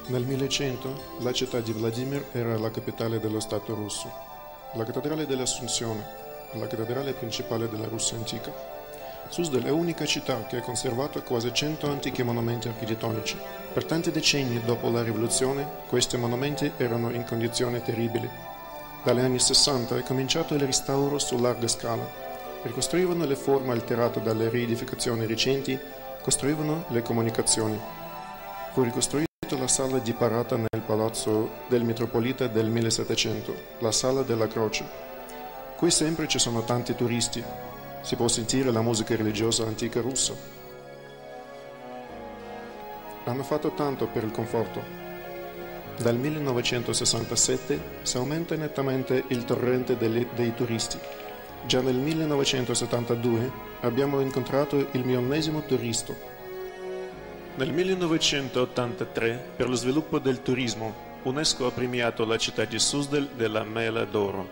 Nel 1100 la città di Vladimir era la capitale dello Stato russo. La cattedrale dell'Assunzione, la cattedrale principale della Russia antica. Suzdal è l'unica città che ha conservato quasi 100 antichi monumenti architettonici. Per tanti decenni dopo la rivoluzione, questi monumenti erano in condizioni terribili. Dagli anni 60 è cominciato il restauro su larga scala. Ricostruivano le forme alterate dalle riedificazioni recenti, costruivano le comunicazioni. Fu ricostruita la sala di parata nel palazzo del metropolita del 1700, la Sala della Croce. Qui sempre ci sono tanti turisti. Si può sentire la musica religiosa antica russa. Hanno fatto tanto per il conforto. Dal 1967 si aumenta nettamente il torrente dei turisti. Già nel 1972 abbiamo incontrato il 1000° turista. Nel 1983, per lo sviluppo del turismo, UNESCO ha premiato la città di Suzdal della Mela d'Oro.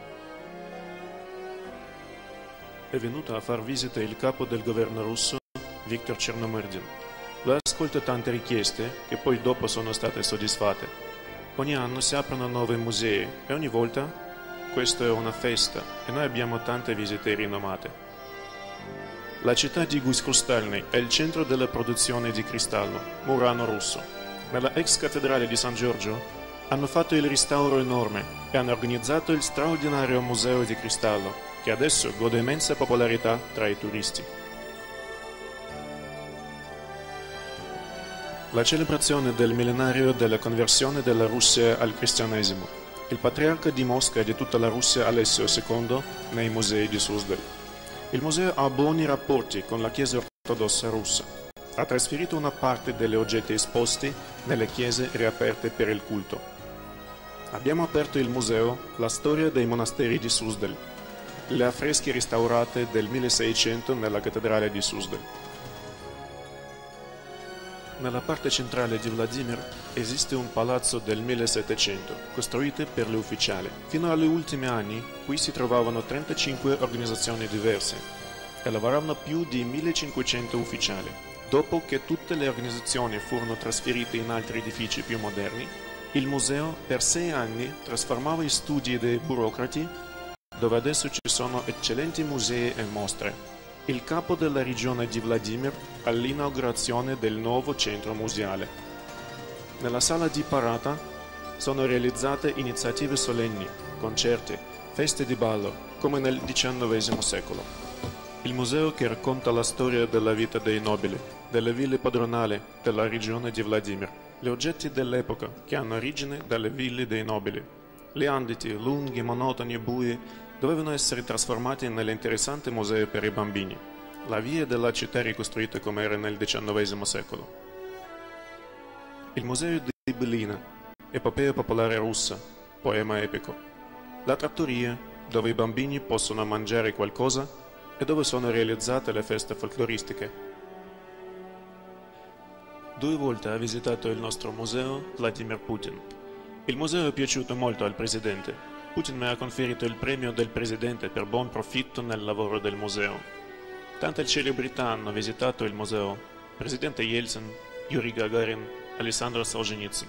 È venuto a far visita il capo del governo russo, Viktor Chernomyrdin. Lui ascolta tante richieste che poi dopo sono state soddisfatte. Ogni anno si aprono nuovi musei e ogni volta questa è una festa e noi abbiamo tante visite rinomate. La città di Gusk-Krustalny è il centro della produzione di cristallo, Murano russo. Nella ex cattedrale di San Giorgio hanno fatto il restauro enorme e hanno organizzato il straordinario museo di cristallo, che adesso gode immensa popolarità tra i turisti. La celebrazione del millenario della conversione della Russia al cristianesimo. Il patriarca di Mosca e di tutta la Russia Alessio II nei musei di Suzdal. Il museo ha buoni rapporti con la Chiesa ortodossa russa. Ha trasferito una parte degli oggetti esposti nelle chiese riaperte per il culto. Abbiamo aperto il museo La storia dei monasteri di Suzdal, le affresche restaurate del 1600 nella cattedrale di Suzdal. Nella parte centrale di Vladimir esiste un palazzo del 1700, costruito per gli ufficiali. Fino agli ultimi anni, qui si trovavano 35 organizzazioni diverse e lavoravano più di 1500 ufficiali. Dopo che tutte le organizzazioni furono trasferite in altri edifici più moderni, il museo per 6 anni trasformava gli studi dei burocrati, dove adesso ci sono eccellenti musei e mostre. Il capo della regione di Vladimir all'inaugurazione del nuovo centro museale. Nella sala di parata sono realizzate iniziative solenni, concerti, feste di ballo, come nel XIX secolo. Il museo che racconta la storia della vita dei nobili, delle ville padronali della regione di Vladimir, gli oggetti dell'epoca che hanno origine dalle ville dei nobili. Gli ambiti lunghi, monotoni e bui dovevano essere trasformati nell'interessante museo per i bambini. La via della città ricostruita come era nel XIX secolo. Il museo di Belina, epopea popolare russa, poema epico. La trattoria, dove i bambini possono mangiare qualcosa e dove sono realizzate le feste folcloristiche. 2 volte ha visitato il nostro museo Vladimir Putin. Il museo è piaciuto molto al presidente. Putin mi ha conferito il premio del presidente per buon profitto nel lavoro del museo. Tante celebrità hanno visitato il museo: presidente Yeltsin, Yuri Gagarin, Alessandro Solzhenitsyn.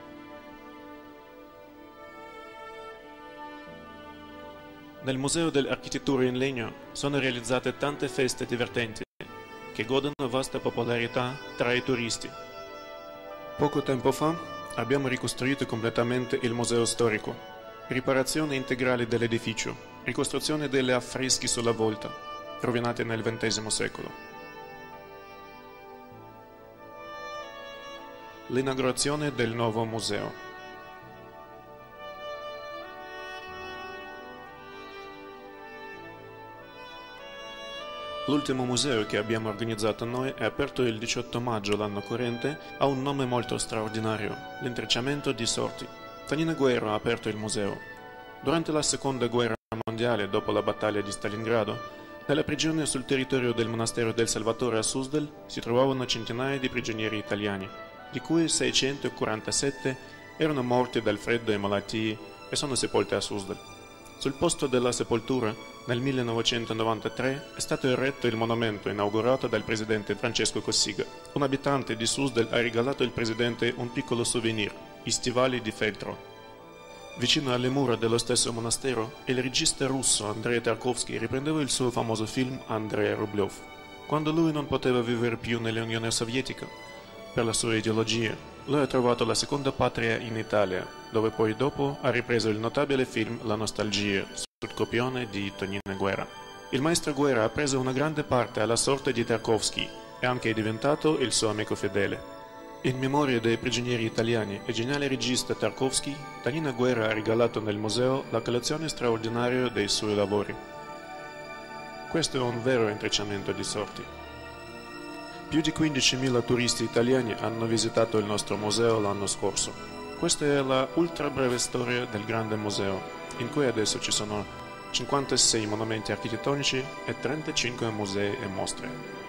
Nel museo dell'architettura in legno sono realizzate tante feste divertenti che godono vasta popolarità tra i turisti. Poco tempo fa abbiamo ricostruito completamente il museo storico. Riparazione integrale dell'edificio, ricostruzione delle affreschi sulla volta, rovinate nel XX secolo. L'inaugurazione del nuovo museo. L'ultimo museo che abbiamo organizzato noi è aperto il 18 maggio l'anno corrente, ha un nome molto straordinario, l'intrecciamento di sorti. Tonino Guerra ha aperto il museo. Durante la seconda guerra mondiale, dopo la battaglia di Stalingrado, nella prigione sul territorio del monastero del Salvatore a Suzdal si trovavano centinaia di prigionieri italiani, di cui 647 erano morti dal freddo e malattie e sono sepolti a Suzdal. Sul posto della sepoltura, nel 1993, è stato eretto il monumento inaugurato dal presidente Francesco Cossiga. Un abitante di Suzdal ha regalato al presidente un piccolo souvenir, i stivali di feltro. Vicino alle mura dello stesso monastero, il regista russo Andrei Tarkovsky riprendeva il suo famoso film Andrei Rublev. Quando lui non poteva vivere più nell'Unione Sovietica, per la sua ideologia, lui ha trovato la seconda patria in Italia, dove poi dopo ha ripreso il notabile film La nostalgia, sul copione di Tonino Guerra. Il maestro Guerra ha preso una grande parte alla sorte di Tarkovsky e anche è diventato il suo amico fedele. In memoria dei prigionieri italiani e geniale regista Tarkovsky, Tonino Guerra ha regalato nel museo la collezione straordinaria dei suoi lavori. Questo è un vero intrecciamento di sorti. Più di 15.000 turisti italiani hanno visitato il nostro museo l'anno scorso. Questa è la ultra breve storia del grande museo, in cui adesso ci sono 56 monumenti architettonici e 35 musei e mostre.